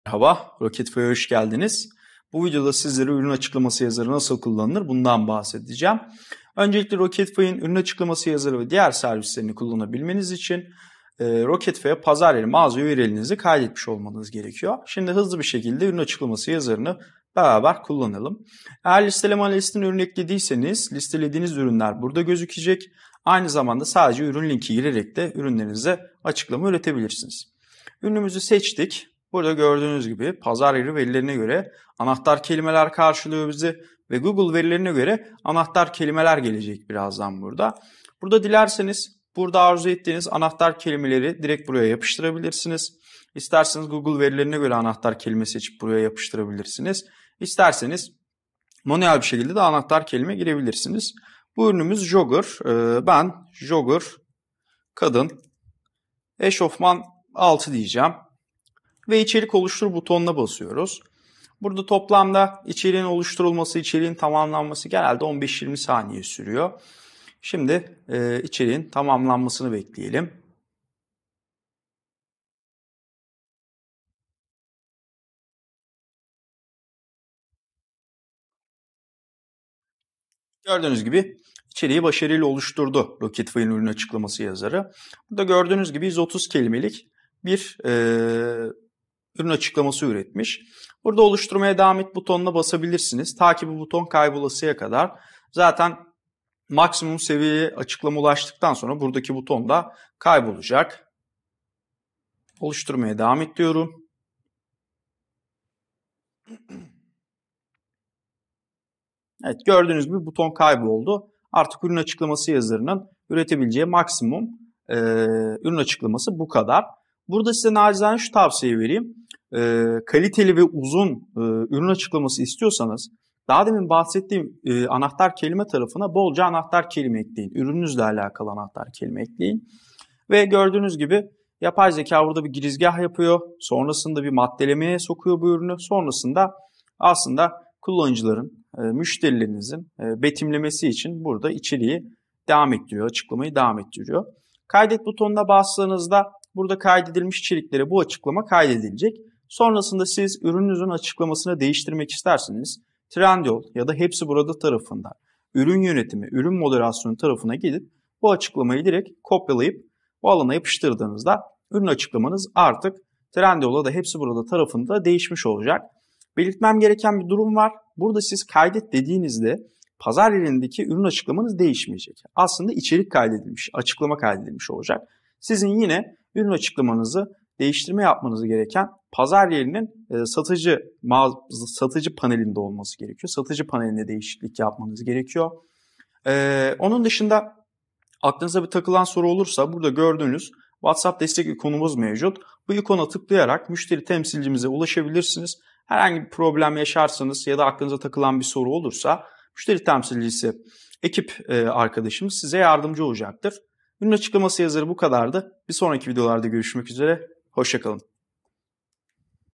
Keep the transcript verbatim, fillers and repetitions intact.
Merhaba, Rocketfy'e hoş geldiniz. Bu videoda sizlere ürün açıklaması yazarı nasıl kullanılır bundan bahsedeceğim. Öncelikle Rocketfy'in ürün açıklaması yazarı ve diğer servislerini kullanabilmeniz için e, Rocketfy'e pazar yeri mağaza U R L'inizi kaydetmiş olmanız gerekiyor. Şimdi hızlı bir şekilde ürün açıklaması yazarını beraber kullanalım. Eğer listeleme analistine ürün eklediyseniz listelediğiniz ürünler burada gözükecek. Aynı zamanda sadece ürün linki girerek de ürünlerinize açıklama üretebilirsiniz. Ürünümüzü seçtik. Burada gördüğünüz gibi pazar yeri verilerine göre anahtar kelimeler karşılıyor bizi ve Google verilerine göre anahtar kelimeler gelecek birazdan burada. Burada dilerseniz burada arzu ettiğiniz anahtar kelimeleri direkt buraya yapıştırabilirsiniz. İsterseniz Google verilerine göre anahtar kelime seçip buraya yapıştırabilirsiniz. İsterseniz manuel bir şekilde de anahtar kelime girebilirsiniz. Bu ürünümüz jogger. Ben jogger kadın eşofman altı diyeceğim. Ve içerik oluştur butonuna basıyoruz. Burada toplamda içeriğin oluşturulması, içeriğin tamamlanması genelde on beş yirmi saniye sürüyor. Şimdi e, içeriğin tamamlanmasını bekleyelim. Gördüğünüz gibi içeriği başarıyla oluşturdu Rocketfy'in ürün açıklaması yazarı. Burada gördüğünüz gibi yüz otuz kelimelik bir e, ürün açıklaması üretmiş. Burada oluşturmaya devam et butonuna basabilirsiniz. Ta ki bu buton kaybolasıya kadar. Zaten maksimum seviyeye açıklama ulaştıktan sonra buradaki buton da kaybolacak. Oluşturmaya devam et diyorum. Evet, gördüğünüz gibi buton kayboldu. Artık ürün açıklaması yazarının üretebileceği maksimum e, ürün açıklaması bu kadar. Burada size nacizane şu tavsiyeyi vereyim. E, kaliteli ve uzun e, ürün açıklaması istiyorsanız daha demin bahsettiğim e, anahtar kelime tarafına bolca anahtar kelime ekleyin. Ürününüzle alakalı anahtar kelime ekleyin. Ve gördüğünüz gibi yapay zeka burada bir girizgah yapıyor. Sonrasında bir maddelemeye sokuyor bu ürünü. Sonrasında aslında kullanıcıların, e, müşterilerinizin e, betimlemesi için burada içeriği devam ettiriyor, açıklamayı devam ettiriyor. Kaydet butonuna bastığınızda burada kaydedilmiş içeriklere bu açıklama kaydedilecek. Sonrasında siz ürününüzün açıklamasını değiştirmek isterseniz Trendyol ya da hepsi burada tarafından ürün yönetimi, ürün moderasyonu tarafına gidip bu açıklamayı direkt kopyalayıp bu alana yapıştırdığınızda ürün açıklamanız artık Trendyol'a da hepsi burada tarafında değişmiş olacak. Belirtmem gereken bir durum var. Burada siz kaydet dediğinizde pazar yerindeki ürün açıklamanız değişmeyecek. Aslında içerik kaydedilmiş, açıklama kaydedilmiş olacak. Sizin yine ürün açıklamanızı değiştirme yapmanız gereken pazar yerinin satıcı satıcı panelinde olması gerekiyor. Satıcı panelinde değişiklik yapmanız gerekiyor. Ee, onun dışında aklınıza bir takılan soru olursa burada gördüğünüz WhatsApp destek ikonumuz mevcut. Bu ikona tıklayarak müşteri temsilcimize ulaşabilirsiniz. Herhangi bir problem yaşarsanız ya da aklınıza takılan bir soru olursa müşteri temsilcisi ekip arkadaşımız size yardımcı olacaktır. Ürün açıklaması yazarı bu kadardı. Bir sonraki videolarda görüşmek üzere. Hoşça kalın.